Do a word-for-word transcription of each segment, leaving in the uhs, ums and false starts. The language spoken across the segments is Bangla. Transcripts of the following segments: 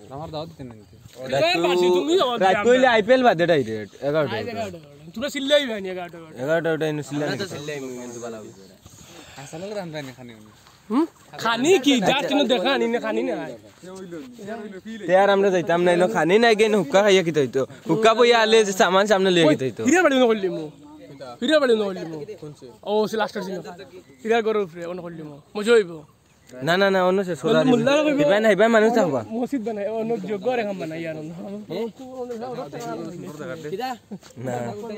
আমার দাও দিতে না দিতে রাত কইলে আইপিএল বাদে ডাইরেক্ট এগারোটা তোমরা সিল্লাই ভাই এগারোটা এগারোটা ওটা ইনু সিল্লা তো সিল্লাই কিন্তু ভালো আসলে রান্না নি খানি হুম খানি কি জাস্ট ইনো দেখা নি না খানি না তেয়ার আমরা যাইতাম না ইনো খানি নাই গেন হুক্কা খাইয়া কি হইতো হুক্কা বইয়া আলে যে সামান সামনে লইয়া কি হইতো ফিরে বাড়ি ন করলি মো ফিরে বাড়ি ন করলি মো ও সে লাস্ট সিন ফিরে গরু ফিরে অন করলি মো মজা হইবো না না না অন্য সে সোরা দিবাই না হিবাই মানুষ থাকবা মসজিদ বানাই অন্য যোগ্য রে কাম বানাই আর কিদা না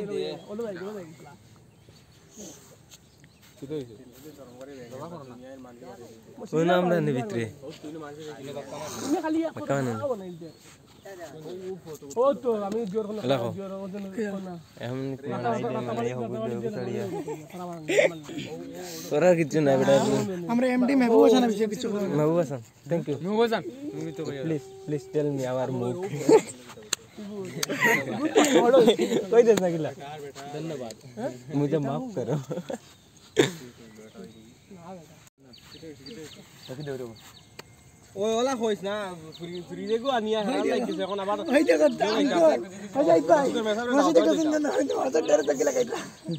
ওই না আমরা নি ভিতরে খালি কানে ও তো আমি জোর কোন জোর ওজন না এখন কোন আইডিয়া মানে হবে দেব ছাড়িয়া তোরা কিছু না বেটা আমরা এমডি মেহবুব হাসান বিষয়ে কিছু মেহবুব হাসান থ্যাংক ইউ মেহবুব হাসান তুমি তো please please tell me our move कोई दे सकिला धन्यवाद मुझे माफ करो ওই ওলা কইছ না ফ্রি ফ্রি দেখো আনিয়া হারাম লাগিছে এখন আবার ওই দেখো ওই যাই ভাই মসজিদে গেছেন না হয়তো হাজার টাকা টাকা লাগাইতা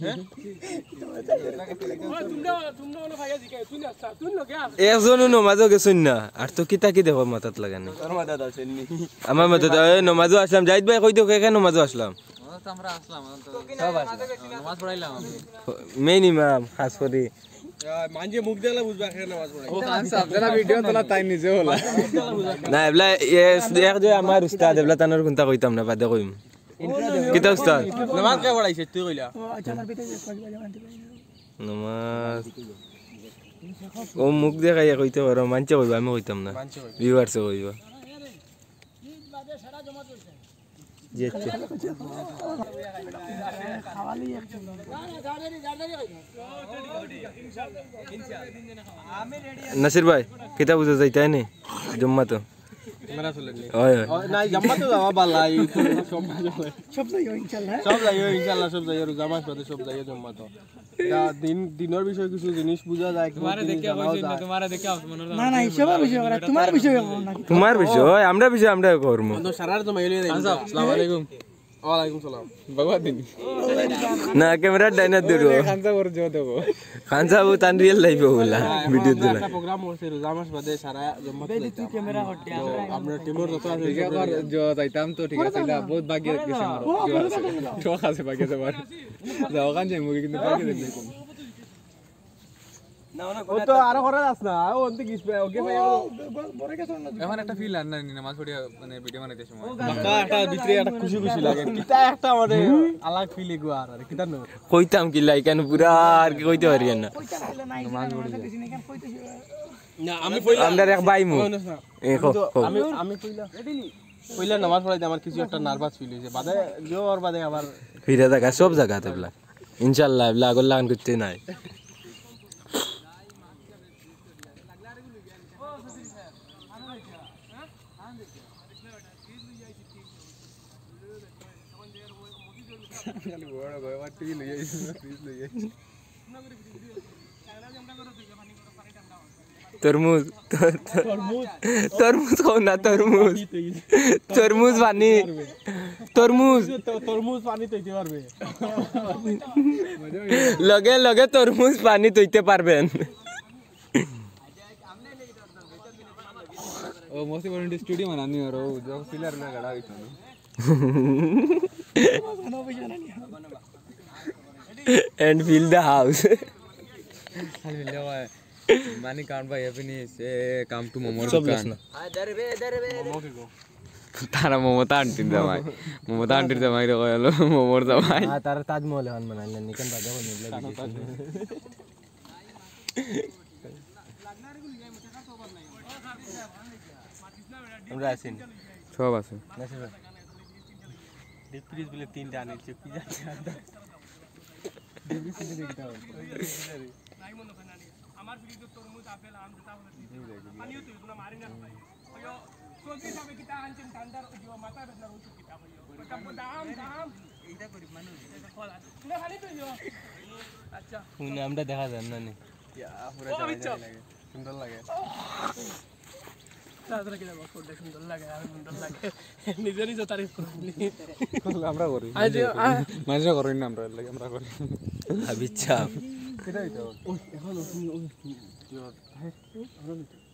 তোমরা তোমরা ওলা ভাইয়া জিকাই তুই না তুই না কে একজন নমাজও গেছুন না আর তো কিতা কি দেখো মাথাত লাগানি তোর মাথা দাসেননি আমার মাথাত এই নমাজও আসলাম জাহিদ ভাই কই তো কে কে নমাজও আসলাম আমরা আসলাম সব আসলাম নামাজ পড়াইলাম আমি মেইন ইমাম খাস করে মানজে মুখ দেখলে বুঝবা কেন নামাজ পড়াই ও খান সাহেব যারা ভিডিও তোলা তাই নিজে হলা না এবলা এক যে আমার উস্তাদ এবলা তানোর কোনটা কইতাম না বাদে কইম কিতা উস্তাদ নামাজ কে পড়াইছে তুই কইলা আচ্ছা আমার ভিতরে কয়েক বাজে মানতে পারি নমাজ ও মুখ দেখাইয়া কইতে পারো মানছে কইবা আমি কইতাম না ভিউয়ার্সে কইবা জি আচ্ছা খাওয়ালি একটু নাসির ভাই কিতা বুঝা যাইতাই নি জম্মা তো মেরা চলেনি ওই না জাম্মা তো যাওয়া বালাই সব সব যাইও ইনশাআল্লাহ সব যাইও ইনশাআল্লাহ সব যাইও জামাত পড়ে সব যাইও জাম্মা তো দিন দিনের বিষয় কিছু জিনিস বুঝা যায় তোমারে দেখে কইছিস না তোমারে দেখে মনে না না হিসাবের বিষয় করা তোমার বিষয় করো না তোমার বিষয় আমরা বিষয় আমরা করব তো সারার তো মাইলে দেই আসসালামু আলাইকুম ওয়া আলাইকুম সালাম ভগবান দিন না ক্যামেরা ডাইনা দিরো খান সাহেব ওর জো দেবো খান সাহেব তান রিয়েল লাইফ হলা ভিডিও দিলা একটা প্রোগ্রাম হইছে রোজা মাস বাদে সারা জাম্মাত তুই ক্যামেরা হটে আমরা টিমের যত আছে ঠিক আছে জো যাইতাম তো ঠিক আছে না বহুত ভাগ্য গেছে আমার ঠিক আছে ভাগ্য আছে বার যাও কান যাই মুগে কিন্তু ভাগ্য দেই ও তো আরো করে যাস না ও অন্তে গিস ওকে ভাই বড় গেছ না এখন একটা ফিল আর না নামাজ পড়িয়া মানে ভিডিও বানাইতে সময় বাকা একটা ভিতরে একটা খুশি খুশি লাগে কিটা একটা মানে আলাগ ফিল এগো আর আর কিটা না কইতাম কি লাইকান পুরা আর কি কইতে পারি না কইতা হইলো নাই নামাজ পড়ি দিছি না কেন কইতেছি না আমি কইলা আমরা এক ভাই মু এ কো আমি আমি কইলা কইলা নামাজ পড়াইতে আমার কিছু একটা নার্ভাস ফিল হইছে বাদে জোর বাদে আবার ফিরে থাকা সব জায়গা তেবলা ইনশাআল্লাহ লাগল লাগান করতে নাই খালি বড় গয়বা টি লই আইছি প্লিজ লই আইছি তরমুজ তরমুজ তরমুজ খাও না তরমুজ তরমুজ পানি তরমুজ তরমুজ পানি তৈতে পারবে লগে লগে তরমুজ পানি তৈতে পারবেন ও মোসি বড় স্টুডিও বানানি আর ও जो पिलर में खड़ा है and fill the house खाली मिल जावा मानी काउंट भाई हैप्पीनेस ए कम टू मोमोर सब दुकान দরবে দরবে মোমো কি গো तारा मोमो तांटिन दमाई मोमो तांटिन दमाई रो गलो मोमोर दमाई हां तारा ताजमहल हन बनाले निकन बाजा को निकले আমরা আছেন সব আছে ডিপ ফ্রিজ বলে তিনটা আনিছে পিজা আমার ফ্রিজে তরমুজ আপেল আম যেটা হলো পানিও তো না মারি না ভাই ওই চলতে যাবে কিটা আনছেন ঠান্ডার যে মাথা বেদনা হচ্ছে কিটা ভাই ওটা দাম দাম এইটা করি মানুষ এটা খোলা না খালি তো আচ্ছা উনি আমরা দেখা যান না নি ইয়া পুরো জায়গা লাগে সুন্দর লাগে তাছাড়া কিনা বকরটা সুন্দর লাগে আর সুন্দর লাগে নিজে নিজে তারিফ করবি আমরা করি আজ মাঝে করি না আমরা লাগে আমরা করি আবিচ্ছা এটাই তো এখন